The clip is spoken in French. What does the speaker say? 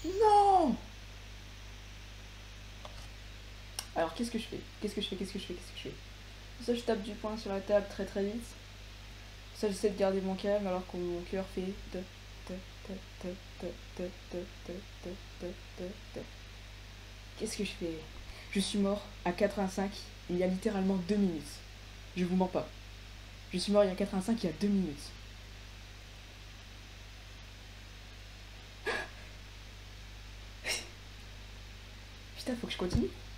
Non. Alors qu'est-ce que je fais? Qu'est-ce que je fais? Ça, je tape du poing sur la table très très vite. Ça, j'essaie de garder mon calme alors que mon cœur fait. Qu'est-ce que je fais? Je suis mort à 85 il y a littéralement 2 minutes. Je vous mens pas. Je suis mort il y a 85 il y a 2 minutes. Putain, faut que je continue.